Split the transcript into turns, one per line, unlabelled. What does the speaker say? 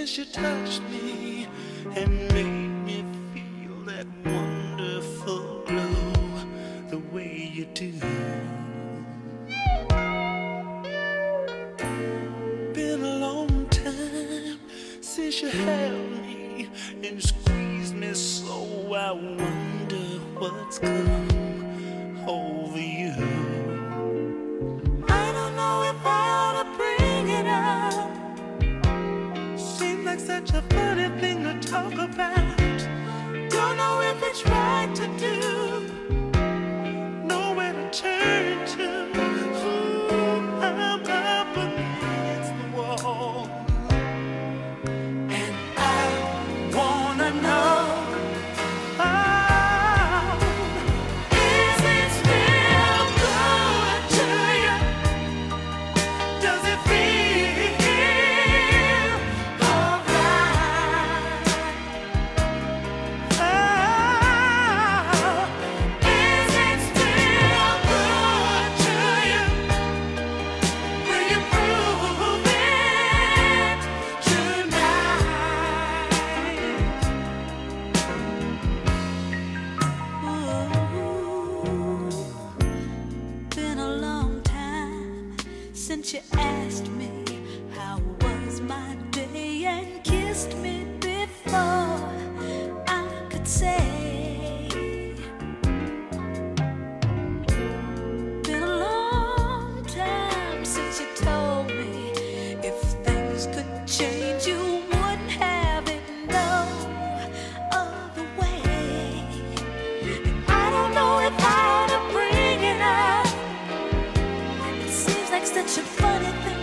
since you touched me and made me feel that wonderful glow the way you do. Been a long time since you held me and squeezed me so. I wonder what's come over you. I don't know if I ought to bring it up. Seems like such a funny thing to talk about. Don't know if it's right to do. Nowhere to turn to. Ooh, I'm up against the wall, and I wanna know.
Since you asked me how was my day and kissed me before I could say. Been a long time since you told me if things could change you wouldn't have it no other way. And I don't know if I ought to bring it up. Such a funny thing